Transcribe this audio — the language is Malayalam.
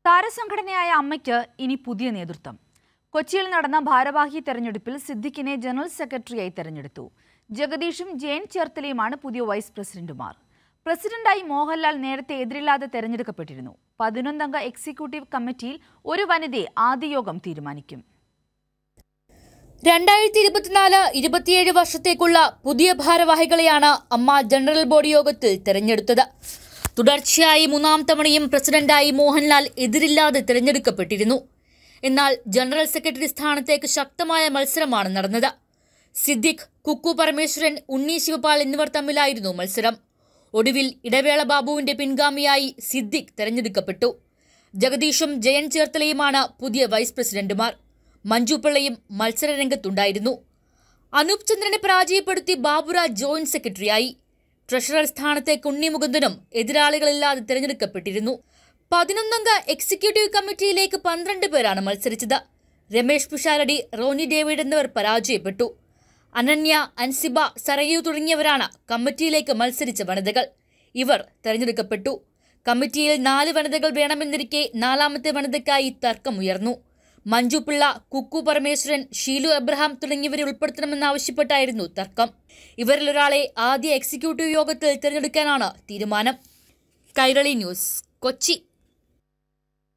താരസംഘടനയായ അമ്മയ്ക്ക് ഇനി പുതിയ നേതൃത്വം. കൊച്ചിയിൽ നടന്ന ഭാരവാഹി തെരഞ്ഞെടുപ്പിൽ സിദ്ദിഖിനെ ജനറൽ സെക്രട്ടറിയായി തെരഞ്ഞെടുത്തു. ജഗദീഷും ജയൻ ചേർത്തലയുമാണ് പുതിയ വൈസ് പ്രസിഡന്റുമാർ. പ്രസിഡന്റായി മോഹൻലാൽ നേരത്തെ എതിരില്ലാതെ തെരഞ്ഞെടുക്കപ്പെട്ടിരുന്നു. 11-അംഗ എക്സിക്യൂട്ടീവ് കമ്മിറ്റിയിൽ ഒരു വനിതയെ ആദ്യ യോഗം തീരുമാനിക്കും. 2024-27 വർഷത്തേക്കുള്ള പുതിയ ഭാരവാഹികളെയാണ് അമ്മ ജനറൽ ബോഡി യോഗത്തിൽ തെരഞ്ഞെടുത്തത്. തുടർച്ചയായി 3-ാം തവണയും പ്രസിഡന്റായി മോഹൻലാൽ എതിരില്ലാതെ തെരഞ്ഞെടുക്കപ്പെട്ടിരുന്നു. എന്നാൽ ജനറൽ സെക്രട്ടറി സ്ഥാനത്തേക്ക് ശക്തമായ മത്സരമാണ് നടന്നത്. സിദ്ദിഖ്, കുക്കു പരമേശ്വരൻ, ഉണ്ണി ശിവപാൽ എന്നിവർ തമ്മിലായിരുന്നു മത്സരം. ഒടുവിൽ ഇടവേള ബാബുവിന്റെ പിൻഗാമിയായി സിദ്ദിഖ് തെരഞ്ഞെടുക്കപ്പെട്ടു. ജഗദീഷും ജയൻ ചേർത്തലയുമാണ് പുതിയ വൈസ് പ്രസിഡന്റുമാർ. മഞ്ജു പിള്ളയും മത്സരരംഗത്തുണ്ടായിരുന്നു. അനൂപ് ചന്ദ്രനെ പരാജയപ്പെടുത്തി ബാബുരാജ് ജോയിന്റ് സെക്രട്ടറിയായി. ട്രഷറർ സ്ഥാനത്തേക്ക് ഉണ്ണി മുകുന്ദനും എതിരാളികളില്ലാതെ തെരഞ്ഞെടുക്കപ്പെട്ടിരുന്നു. 11-അംഗ എക്സിക്യൂട്ടീവ് കമ്മിറ്റിയിലേക്ക് 12 പേരാണ് മത്സരിച്ചത്. രമേഷ് പിഷാരടി, റോണി ഡേവിഡ് എന്നിവർ പരാജയപ്പെട്ടു. അനന്യ, അൻസിബ, സരയു തുടങ്ങിയവരാണ് കമ്മിറ്റിയിലേക്ക് മത്സരിച്ച വനിതകൾ. ഇവർ തെരഞ്ഞെടുക്കപ്പെട്ടു. കമ്മിറ്റിയിൽ 4 വനിതകൾ വേണമെന്നിരിക്കെ 4-ാമത്തെ വനിതയ്ക്കായി തർക്കമുയർന്നു. മഞ്ജു പിള്ള, കുക്കു പരമേശ്വരൻ, ഷീലു എബ്രഹാം തുടങ്ങിയവരെ ഉൾപ്പെടുത്തണമെന്നാവശ്യപ്പെട്ടായിരുന്നു തർക്കം. ഇവരിലൊരാളെ ആദ്യ എക്സിക്യൂട്ടീവ് യോഗത്തിൽ തിരഞ്ഞെടുക്കാനാണ് തീരുമാനം. കൈരളി ന്യൂസ്, കൊച്ചി.